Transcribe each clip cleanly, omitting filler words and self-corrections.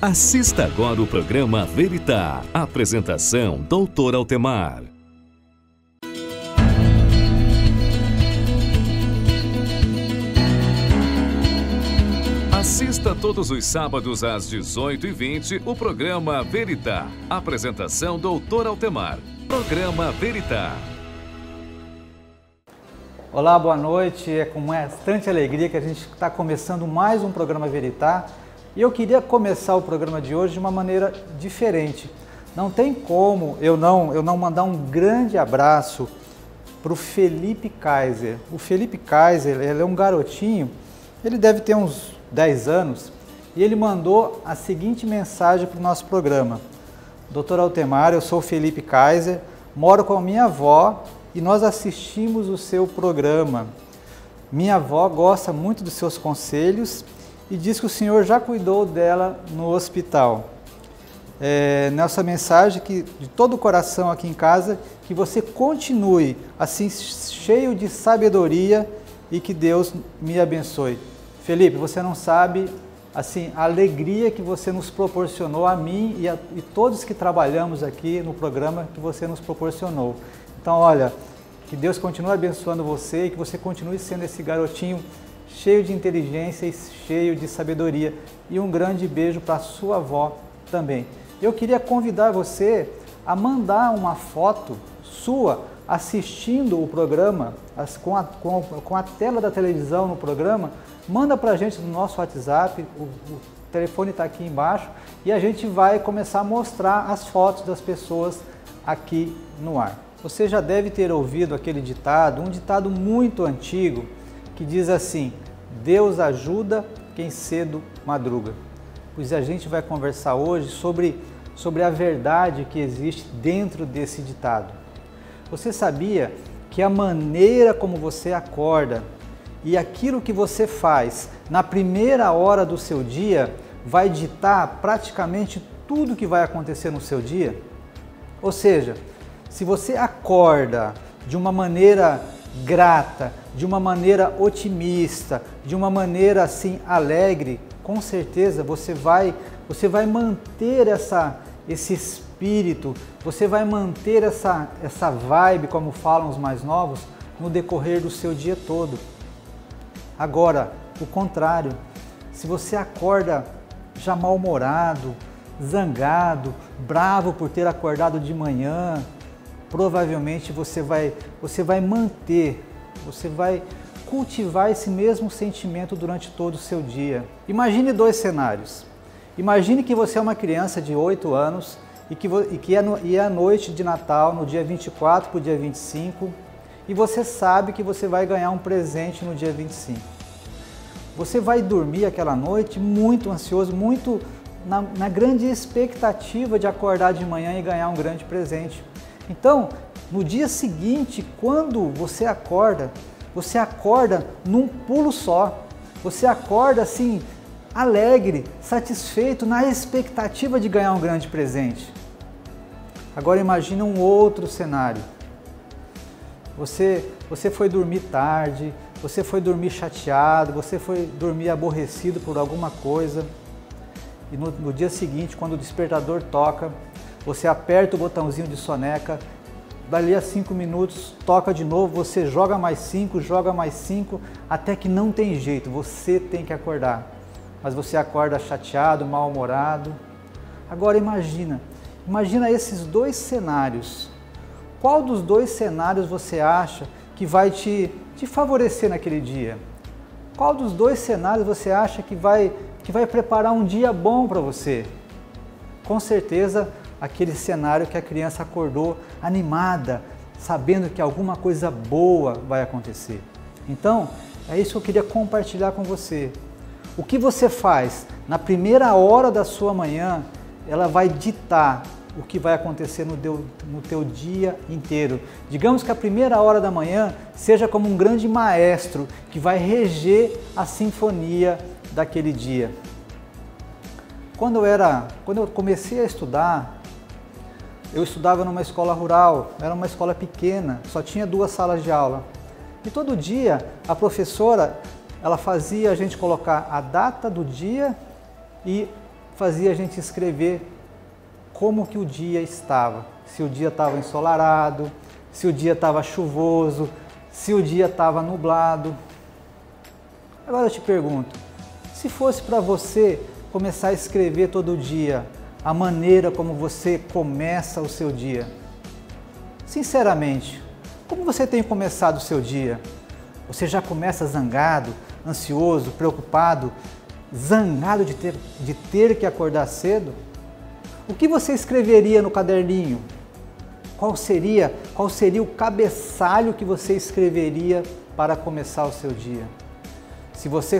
Assista agora o programa Veritá. Apresentação, Dr. Altemar. Assista todos os sábados às 18h20 o programa Veritá. Apresentação, Dr. Altemar. Programa Veritá. Olá, boa noite. É com bastante alegria que a gente está começando mais um programa Veritá. E eu queria começar o programa de hoje de uma maneira diferente. Não tem como eu não mandar um grande abraço para o Felipe Kaiser. O Felipe Kaiser, ele é um garotinho, ele deve ter uns 10 anos, e ele mandou a seguinte mensagem para o nosso programa. Dr. Altemar, eu sou o Felipe Kaiser, moro com a minha avó e nós assistimos o seu programa. Minha avó gosta muito dos seus conselhos e diz que o senhor já cuidou dela no hospital. Nessa mensagem, que de todo o coração aqui em casa, que você continue assim cheio de sabedoria e que Deus me abençoe. Felipe, você não sabe assim a alegria que você nos proporcionou, a mim e todos que trabalhamos aqui no programa, que você nos proporcionou. Então, olha, que Deus continue abençoando você e que você continue sendo esse garotinho cheio de inteligência e cheio de sabedoria. E um grande beijo para sua avó também. Eu queria convidar você a mandar uma foto sua assistindo o programa, com a tela da televisão no programa. Manda para a gente no nosso WhatsApp, o telefone está aqui embaixo, e a gente vai começar a mostrar as fotos das pessoas aqui no ar. Você já deve ter ouvido aquele ditado, um ditado muito antigo, que diz assim: Deus ajuda quem cedo madruga. Pois a gente vai conversar hoje sobre a verdade que existe dentro desse ditado. Você sabia que a maneira como você acorda e aquilo que você faz na primeira hora do seu dia vai ditar praticamente tudo que vai acontecer no seu dia? Ou seja, se você acorda de uma maneira grata, de uma maneira otimista, de uma maneira assim alegre, com certeza você vai manter esse espírito, você vai manter essa vibe, como falam os mais novos, no decorrer do seu dia todo. Agora, o contrário, se você acorda já mal-humorado, zangado, bravo por ter acordado de manhã, provavelmente você vai cultivar esse mesmo sentimento durante todo o seu dia. Imagine dois cenários. Imagine que você é uma criança de 8 anos e é a noite de Natal, no dia 24 para o dia 25, e você sabe que você vai ganhar um presente no dia 25. Você vai dormir aquela noite muito ansioso, muito na grande expectativa de acordar de manhã e ganhar um grande presente. Então, no dia seguinte, quando você acorda num pulo só. Você acorda assim, alegre, satisfeito, na expectativa de ganhar um grande presente. Agora imagine um outro cenário. Você foi dormir tarde, você foi dormir chateado, você foi dormir aborrecido por alguma coisa. E no dia seguinte, quando o despertador toca, você aperta o botãozinho de soneca, dali a 5 minutos, toca de novo, você joga mais 5, até que não tem jeito, você tem que acordar. Mas você acorda chateado, mal-humorado. Agora imagina esses dois cenários. Qual dos dois cenários você acha que vai te favorecer naquele dia? Qual dos dois cenários você acha que vai preparar um dia bom para você? Com certeza, aquele cenário que a criança acordou animada, sabendo que alguma coisa boa vai acontecer. Então, é isso que eu queria compartilhar com você. O que você faz na primeira hora da sua manhã, ela vai ditar o que vai acontecer no teu dia inteiro. Digamos que a primeira hora da manhã seja como um grande maestro que vai reger a sinfonia daquele dia. Quando eu comecei a estudar, eu estudava numa escola rural, era uma escola pequena, só tinha 2 salas de aula. E todo dia a professora, ela fazia a gente colocar a data do dia e fazia a gente escrever como que o dia estava. Se o dia estava ensolarado, se o dia estava chuvoso, se o dia estava nublado. Agora eu te pergunto, se fosse para você começar a escrever todo dia a maneira como você começa o seu dia, sinceramente, como você tem começado o seu dia? Você já começa zangado, ansioso, preocupado, zangado de ter que acordar cedo? O que você escreveria no caderninho? Qual seria o cabeçalho que você escreveria para começar o seu dia? Se você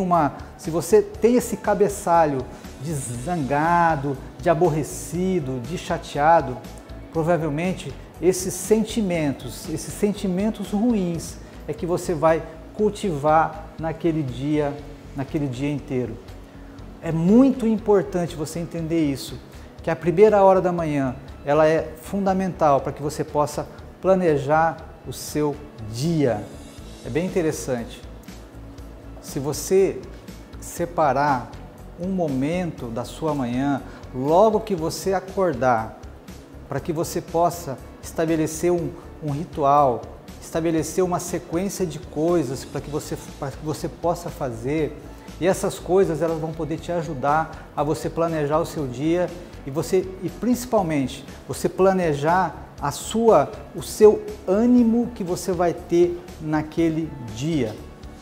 tem esse cabeçalho de zangado, de aborrecido, de chateado, provavelmente esses sentimentos ruins é que você vai cultivar naquele dia inteiro. É muito importante você entender isso, que a primeira hora da manhã ela é fundamental para que você possa planejar o seu dia. É bem interessante. Se você separar um momento da sua manhã, logo que você acordar, para que você possa estabelecer um ritual, estabelecer uma sequência de coisas para que você possa fazer, e essas coisas elas vão poder te ajudar a você planejar o seu dia e principalmente você planejar o seu ânimo que você vai ter naquele dia.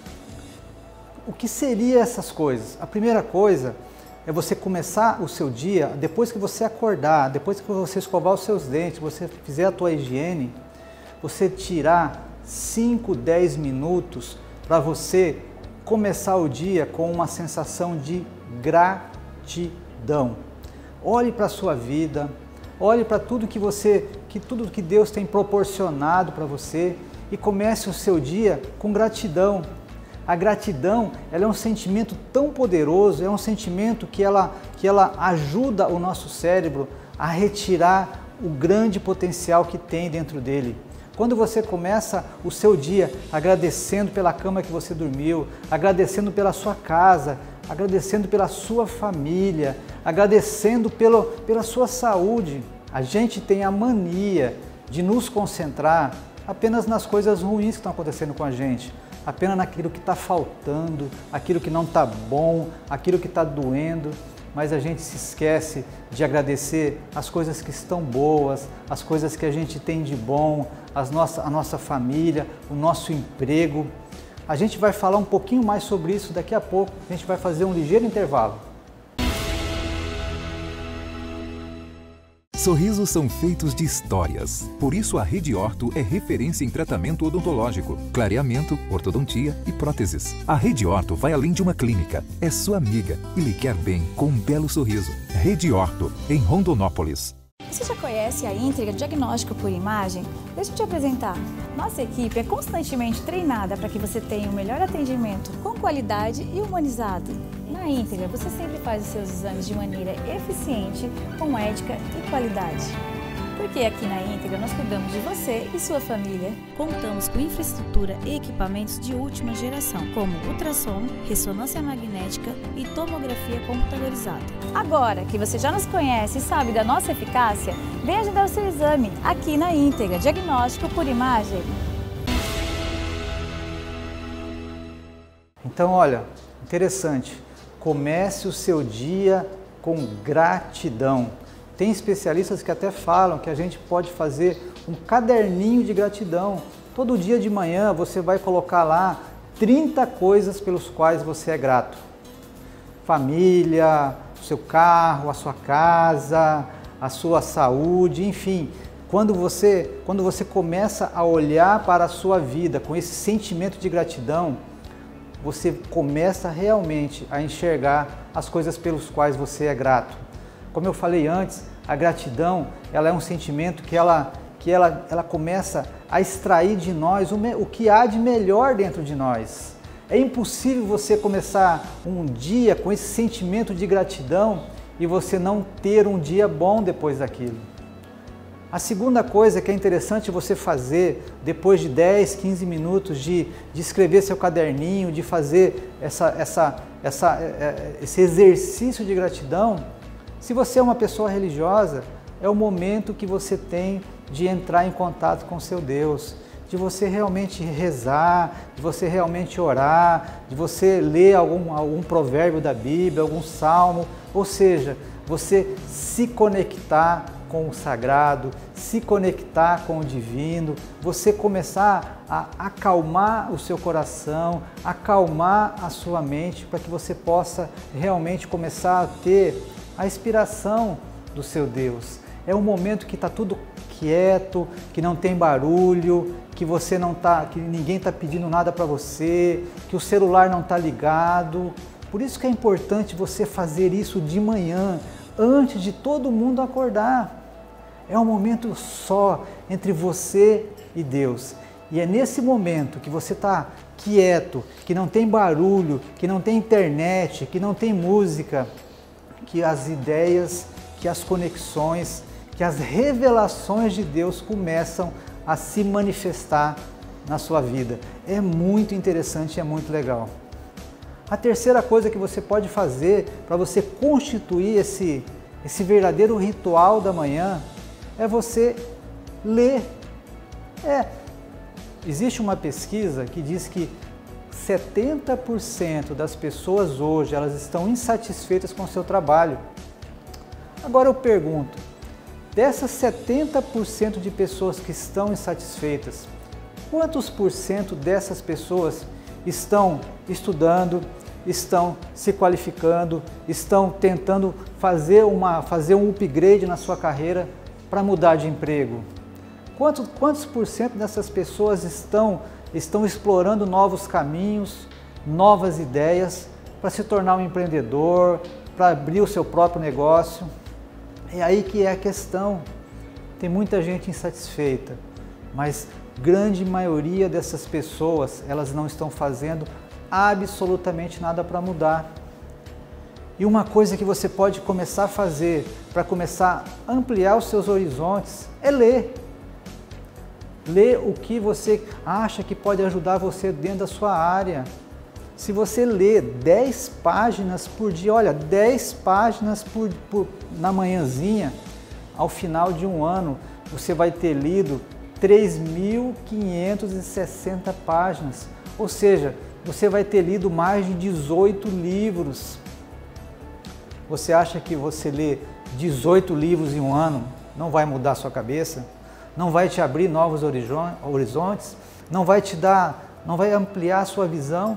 O que seriam essas coisas? A primeira coisa é você começar o seu dia, depois que você acordar, depois que você escovar os seus dentes, você fizer a tua higiene, você tirar 5, 10 minutos para você começar o dia com uma sensação de gratidão. Olhe para a sua vida, olhe para tudo que Deus tem proporcionado para você e comece o seu dia com gratidão. A gratidão, ela é um sentimento tão poderoso, é um sentimento que ela ajuda o nosso cérebro a retirar o grande potencial que tem dentro dele. Quando você começa o seu dia agradecendo pela cama que você dormiu, agradecendo pela sua casa, agradecendo pela sua família, agradecendo pela sua saúde, a gente tem a mania de nos concentrar apenas nas coisas ruins que estão acontecendo com a gente, apenas naquilo que está faltando, aquilo que não está bom, aquilo que está doendo, mas a gente se esquece de agradecer as coisas que estão boas, as coisas que a gente tem de bom, a nossa família, o nosso emprego. A gente vai falar um pouquinho mais sobre isso daqui a pouco, a gente vai fazer um ligeiro intervalo. Sorrisos são feitos de histórias. Por isso a Rede Orto é referência em tratamento odontológico, clareamento, ortodontia e próteses. A Rede Orto vai além de uma clínica. É sua amiga e lhe quer bem com um belo sorriso. Rede Orto, em Rondonópolis. Você já conhece a Íntegra Diagnóstico por Imagem? Deixa eu te apresentar. Nossa equipe é constantemente treinada para que você tenha o melhor atendimento com qualidade e humanizado. Na Íntegra, você sempre faz os seus exames de maneira eficiente, com ética e qualidade. Porque aqui na Íntegra nós cuidamos de você e sua família. Contamos com infraestrutura e equipamentos de última geração, como ultrassom, ressonância magnética e tomografia computadorizada. Agora que você já nos conhece e sabe da nossa eficácia, venha agendar o seu exame aqui na Íntegra Diagnóstico por Imagem. Então, olha, interessante. Comece o seu dia com gratidão. Tem especialistas que até falam que a gente pode fazer um caderninho de gratidão. Todo dia de manhã você vai colocar lá 30 coisas pelos quais você é grato. Família, o seu carro, a sua casa, a sua saúde, enfim. Quando você começa a olhar para a sua vida com esse sentimento de gratidão, você começa realmente a enxergar as coisas pelos quais você é grato. Como eu falei antes, a gratidão ela é um sentimento que ela começa a extrair de nós o que há de melhor dentro de nós. É impossível você começar um dia com esse sentimento de gratidão e você não ter um dia bom depois daquilo. A segunda coisa que é interessante você fazer, depois de 10, 15 minutos de escrever seu caderninho, de fazer esse exercício de gratidão, se você é uma pessoa religiosa, é o momento que você tem de entrar em contato com seu Deus, de você realmente rezar, de você realmente orar, de você ler algum provérbio da Bíblia, algum salmo, ou seja, você se conectar com o sagrado, se conectar com o divino, você começar a acalmar o seu coração, acalmar a sua mente, para que você possa realmente começar a ter a inspiração do seu Deus. É um momento que está tudo quieto, que não tem barulho, que você não tá, que ninguém está pedindo nada para você, que o celular não está ligado. Por isso que é importante você fazer isso de manhã, antes de todo mundo acordar. É um momento só entre você e Deus. E é nesse momento que você está quieto, que não tem barulho, que não tem internet, que não tem música, que as ideias, que as conexões, que as revelações de Deus começam a se manifestar na sua vida. É muito interessante e é muito legal. A terceira coisa que você pode fazer para você constituir esse verdadeiro ritual da manhã é você ler. Existe uma pesquisa que diz que 70% das pessoas hoje elas estão insatisfeitas com o seu trabalho. Agora eu pergunto, dessas 70% de pessoas que estão insatisfeitas, quantos por cento dessas pessoas estão estudando, estão se qualificando, estão tentando fazer um upgrade na sua carreira para mudar de emprego? Quantos por cento dessas pessoas estão explorando novos caminhos, novas ideias para se tornar um empreendedor, para abrir o seu próprio negócio? É aí que é a questão. Tem muita gente insatisfeita, mas grande maioria dessas pessoas, elas não estão fazendo absolutamente nada para mudar. E uma coisa que você pode começar a fazer para começar a ampliar os seus horizontes é ler. Ler o que você acha que pode ajudar você dentro da sua área. Se você ler 10 páginas por dia, olha, 10 páginas na manhãzinha, ao final de um ano, você vai ter lido 3.560 páginas. Ou seja, você vai ter lido mais de 18 livros. Você acha que você lê 18 livros em um ano não vai mudar a sua cabeça? Não vai te abrir novos horizontes? Não vai ampliar a sua visão?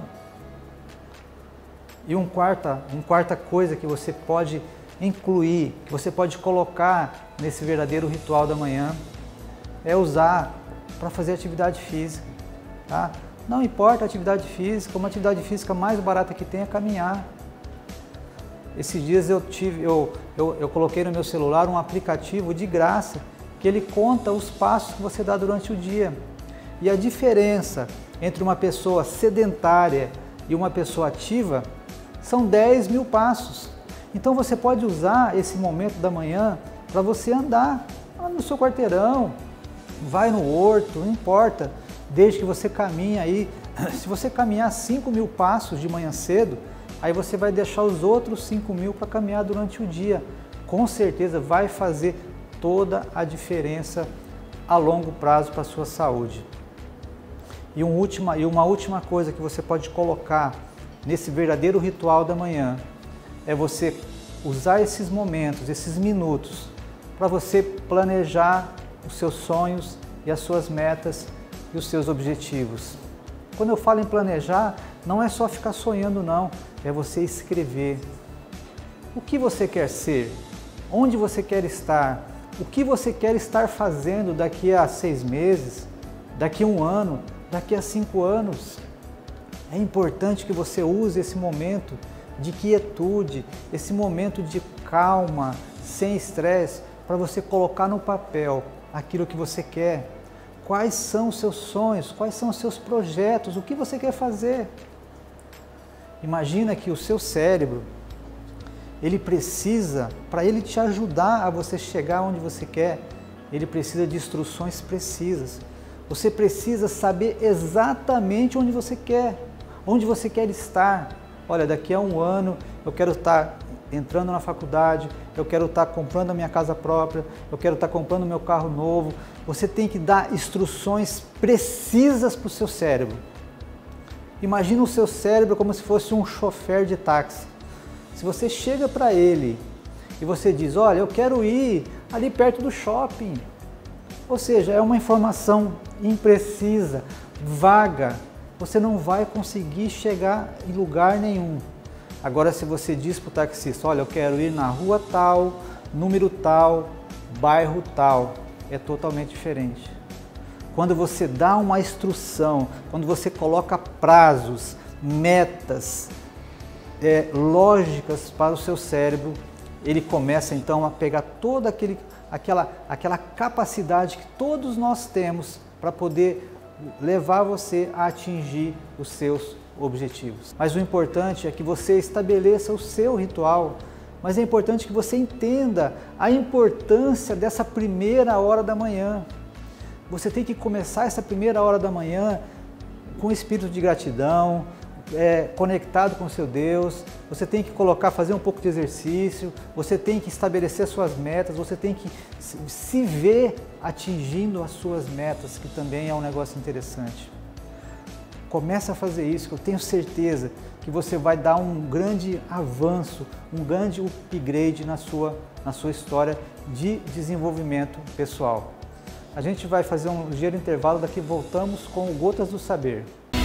E uma quarta coisa que você pode incluir, que você pode colocar nesse verdadeiro ritual da manhã, é usar para fazer atividade física. Tá? Não importa a atividade física, uma atividade física mais barata que tem é caminhar. Esses dias eu coloquei no meu celular um aplicativo de graça, que ele conta os passos que você dá durante o dia. E a diferença entre uma pessoa sedentária e uma pessoa ativa são 10 mil passos. Então você pode usar esse momento da manhã para você andar no seu quarteirão, vai no horto, não importa, desde que você caminhe aí. Se você caminhar 5 mil passos de manhã cedo, aí você vai deixar os outros 5 mil para caminhar durante o dia. Com certeza vai fazer toda a diferença a longo prazo para a sua saúde. E uma última coisa que você pode colocar nesse verdadeiro ritual da manhã é você usar esses momentos, esses minutos, para você planejar os seus sonhos e as suas metas e os seus objetivos. Quando eu falo em planejar, não é só ficar sonhando não, é você escrever. O que você quer ser? Onde você quer estar? O que você quer estar fazendo daqui a 6 meses, daqui a 1 ano, daqui a 5 anos? É importante que você use esse momento de quietude, esse momento de calma, sem estresse, para você colocar no papel aquilo que você quer. Quais são os seus sonhos? Quais são os seus projetos? O que você quer fazer? Imagina que o seu cérebro, ele precisa, para ele te ajudar a você chegar onde você quer, ele precisa de instruções precisas. Você precisa saber exatamente onde você quer estar. Olha, daqui a um ano eu quero estar entrando na faculdade, eu quero estar comprando a minha casa própria, eu quero estar comprando o meu carro novo. Você tem que dar instruções precisas para o seu cérebro. Imagina o seu cérebro como se fosse um chofer de táxi. Se você chega para ele e você diz, olha, eu quero ir ali perto do shopping. Ou seja, é uma informação imprecisa, vaga. Você não vai conseguir chegar em lugar nenhum. Agora, se você diz para o taxista, olha, eu quero ir na rua tal, número tal, bairro tal, é totalmente diferente. Quando você dá uma instrução, quando você coloca prazos, metas, lógicas para o seu cérebro, ele começa então a pegar toda aquela capacidade que todos nós temos para poder levar você a atingir os seus objetivos. Mas o importante é que você estabeleça o seu ritual, mas é importante que você entenda a importância dessa primeira hora da manhã. Você tem que começar essa primeira hora da manhã com espírito de gratidão, conectado com o seu Deus. Você tem que fazer um pouco de exercício, você tem que estabelecer suas metas, você tem que se ver atingindo as suas metas, que também é um negócio interessante. Comece a fazer isso, que eu tenho certeza que você vai dar um grande avanço, um grande upgrade na sua história de desenvolvimento pessoal. A gente vai fazer um ligeiro intervalo, daqui voltamos com o Gotas do Saber.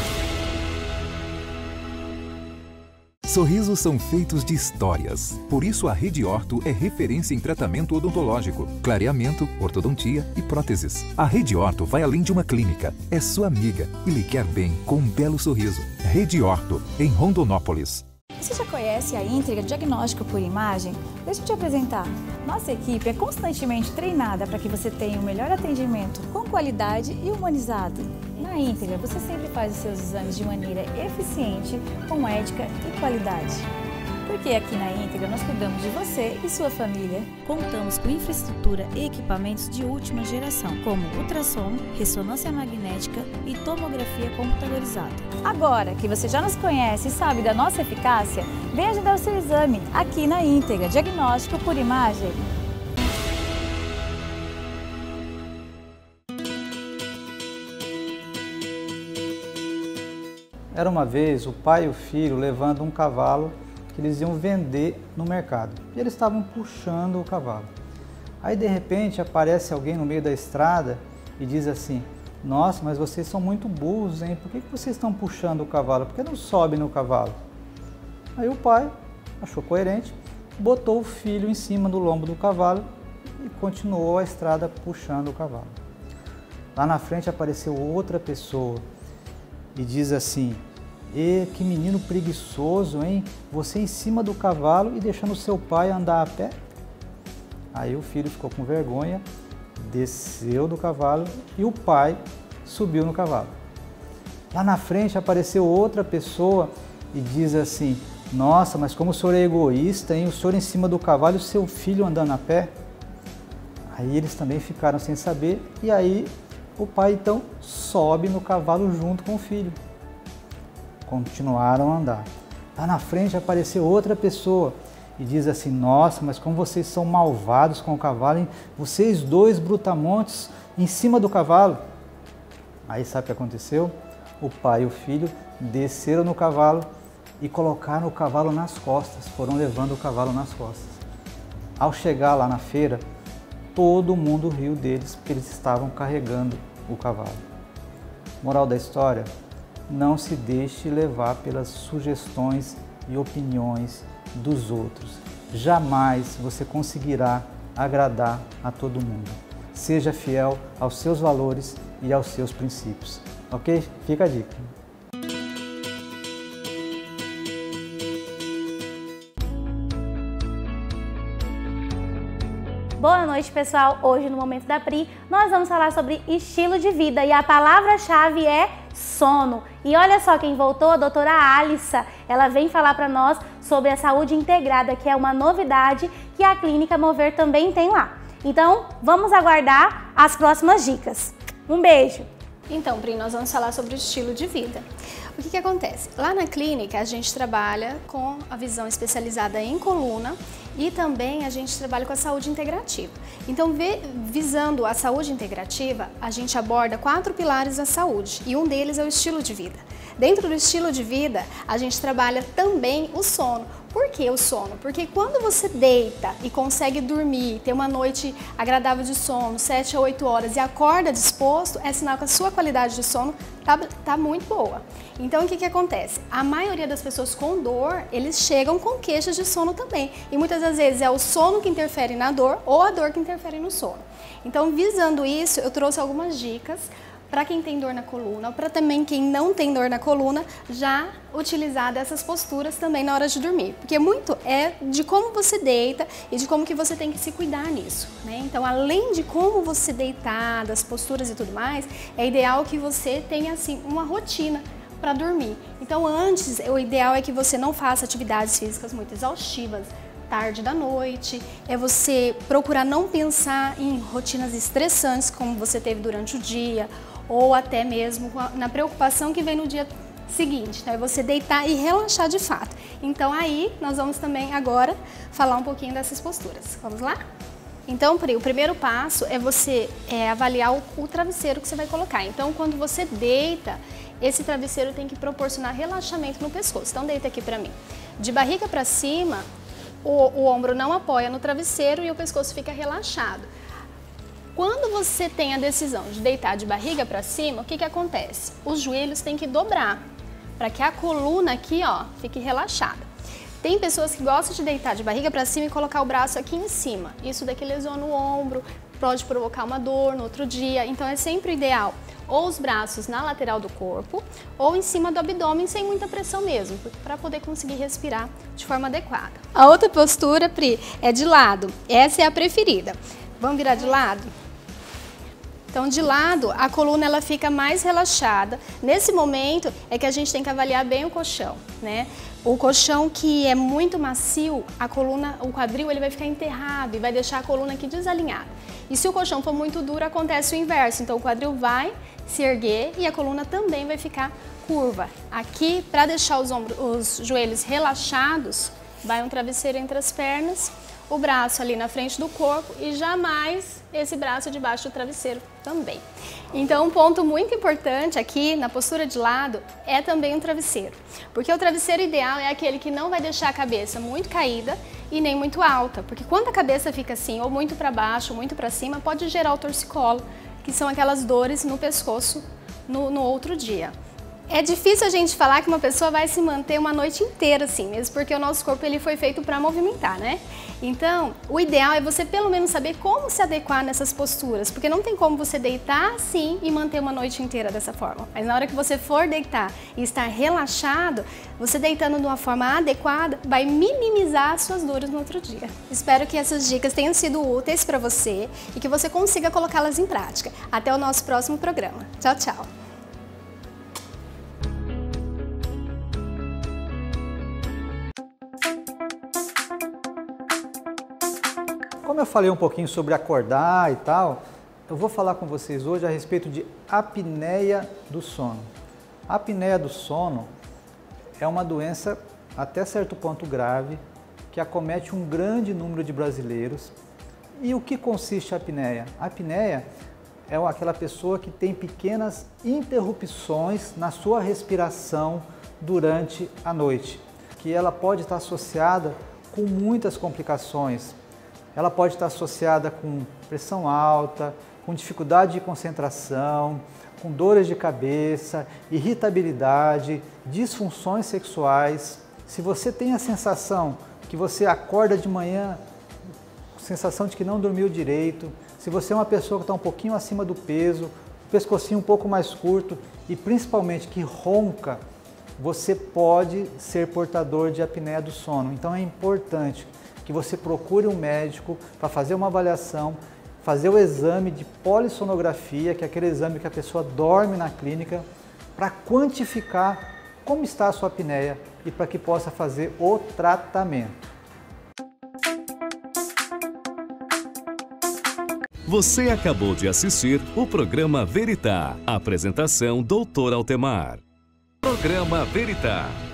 Sorrisos são feitos de histórias. Por isso a Rede Orto é referência em tratamento odontológico, clareamento, ortodontia e próteses. A Rede Orto vai além de uma clínica. É sua amiga e lhe quer bem com um belo sorriso. Rede Orto, em Rondonópolis. Você já conhece a Íntegra Diagnóstico por Imagem? Deixa eu te apresentar. Nossa equipe é constantemente treinada para que você tenha o melhor atendimento com qualidade e humanizado. Na Íntegra, você sempre faz os seus exames de maneira eficiente, com ética e qualidade. Porque aqui na Íntegra nós cuidamos de você e sua família. Contamos com infraestrutura e equipamentos de última geração, como ultrassom, ressonância magnética e tomografia computadorizada. Agora que você já nos conhece e sabe da nossa eficácia, vem agendar o seu exame aqui na Íntegra Diagnóstico por Imagem. Era uma vez o pai e o filho levando um cavalo que eles iam vender no mercado. E eles estavam puxando o cavalo. Aí de repente aparece alguém no meio da estrada e diz assim, nossa, mas vocês são muito burros, hein? Por que vocês estão puxando o cavalo? Por que não sobem no cavalo? Aí o pai achou coerente, botou o filho em cima do lombo do cavalo e continuou a estrada puxando o cavalo. Lá na frente apareceu outra pessoa e diz assim, que menino preguiçoso, hein? Você em cima do cavalo e deixando seu pai andar a pé? Aí o filho ficou com vergonha, desceu do cavalo e o pai subiu no cavalo. Lá na frente apareceu outra pessoa e diz assim, nossa, mas como o senhor é egoísta, hein? O senhor em cima do cavalo e o seu filho andando a pé? Aí eles também ficaram sem saber e aí o pai então sobe no cavalo junto com o filho. Continuaram a andar. Lá na frente apareceu outra pessoa e diz assim, nossa, mas como vocês são malvados com o cavalo, hein? Vocês dois brutamontes em cima do cavalo. Aí sabe o que aconteceu? O pai e o filho desceram no cavalo e colocaram o cavalo nas costas, foram levando o cavalo nas costas. Ao chegar lá na feira, todo mundo riu deles porque eles estavam carregando o cavalo. Moral da história? Não se deixe levar pelas sugestões e opiniões dos outros. Jamais você conseguirá agradar a todo mundo. Seja fiel aos seus valores e aos seus princípios. Ok? Fica a dica. Boa noite, pessoal! Hoje, no Momento da Pri, nós vamos falar sobre estilo de vida e a palavra-chave é sono. E olha só quem voltou, a doutora Alissa. Ela vem falar para nós sobre a saúde integrada, que é uma novidade que a Clínica Mover também tem lá. Então, vamos aguardar as próximas dicas. Um beijo! Então, Pri, nós vamos falar sobre o estilo de vida. O que acontece? Lá na clínica, a gente trabalha com a visão especializada em coluna e também a gente trabalha com a saúde integrativa. Então, visando a saúde integrativa, a gente aborda 4 pilares da saúde e um deles é o estilo de vida. Dentro do estilo de vida, a gente trabalha também o sono. Por que o sono? Porque quando você deita e consegue dormir, ter uma noite agradável de sono, 7 a 8 horas e acorda disposto, é sinal que a sua qualidade de sono tá muito boa. Então o que acontece? A maioria das pessoas com dor, eles chegam com queixas de sono também. E muitas das vezes é o sono que interfere na dor ou a dor que interfere no sono. Então, visando isso, eu trouxe algumas dicas para quem tem dor na coluna, para também quem não tem dor na coluna, já utilizar dessas posturas também na hora de dormir. Porque muito é de como você deita e de como que você tem que se cuidar nisso, né? Então, além de como você deitar, das posturas e tudo mais, é ideal que você tenha, assim, uma rotina para dormir. Então, antes, o ideal é que você não faça atividades físicas muito exaustivas, tarde da noite, é você procurar não pensar em rotinas estressantes como você teve durante o dia, ou até mesmo na preocupação que vem no dia seguinte. Então, é você deitar e relaxar de fato. Então, aí, nós vamos também agora falar um pouquinho dessas posturas. Vamos lá? Então, Pri, o primeiro passo é você avaliar o travesseiro que você vai colocar. Então, quando você deita, esse travesseiro tem que proporcionar relaxamento no pescoço. Então, deita aqui pra mim. De barriga pra cima, o ombro não apoia no travesseiro e o pescoço fica relaxado. Quando você tem a decisão de deitar de barriga para cima, o que acontece? Os joelhos têm que dobrar, para que a coluna aqui, ó, fique relaxada. Tem pessoas que gostam de deitar de barriga para cima e colocar o braço aqui em cima. Isso daqui lesiona o ombro, pode provocar uma dor no outro dia. Então é sempre ideal ou os braços na lateral do corpo ou em cima do abdômen sem muita pressão mesmo, para poder conseguir respirar de forma adequada. A outra postura, Pri, é de lado. Essa é a preferida. Vamos virar de lado? Então, de lado, a coluna ela fica mais relaxada. Nesse momento é que a gente tem que avaliar bem o colchão, né? O colchão que é muito macio, a coluna, o quadril, ele vai ficar enterrado e vai deixar a coluna aqui desalinhada. E se o colchão for muito duro, acontece o inverso. Então, o quadril vai se erguer e a coluna também vai ficar curva. Aqui, para deixar os joelhos relaxados, vai um travesseiro entre as pernas, o braço ali na frente do corpo e jamais esse braço debaixo do travesseiro também. Então, um ponto muito importante aqui na postura de lado é também um travesseiro. Porque o travesseiro ideal é aquele que não vai deixar a cabeça muito caída e nem muito alta. Porque quando a cabeça fica assim, ou muito para baixo, ou muito para cima, pode gerar o torcicolo, que são aquelas dores no pescoço no outro dia. É difícil a gente falar que uma pessoa vai se manter uma noite inteira assim, mesmo porque o nosso corpo ele foi feito para movimentar, né? Então, o ideal é você pelo menos saber como se adequar nessas posturas, porque não tem como você deitar assim e manter uma noite inteira dessa forma. Mas na hora que você for deitar e estar relaxado, você deitando de uma forma adequada, vai minimizar as suas dores no outro dia. Espero que essas dicas tenham sido úteis para você e que você consiga colocá-las em prática. Até o nosso próximo programa. Tchau, tchau! Como eu falei um pouquinho sobre acordar e tal, eu vou falar com vocês hoje a respeito de apneia do sono. A apneia do sono é uma doença até certo ponto grave que acomete um grande número de brasileiros. E o que consiste a apneia? A apneia é aquela pessoa que tem pequenas interrupções na sua respiração durante a noite, que ela pode estar associada com muitas complicações. Ela pode estar associada com pressão alta, com dificuldade de concentração, com dores de cabeça, irritabilidade, disfunções sexuais. Se você tem a sensação que você acorda de manhã, sensação de que não dormiu direito, se você é uma pessoa que está um pouquinho acima do peso, pescocinho um pouco mais curto e principalmente que ronca, você pode ser portador de apneia do sono. Então é importante que você procure um médico para fazer uma avaliação, fazer o exame de polissonografia, que é aquele exame que a pessoa dorme na clínica, para quantificar como está a sua apneia e para que possa fazer o tratamento. Você acabou de assistir o programa Veritá. Apresentação Dr. Altemar. Programa Veritá.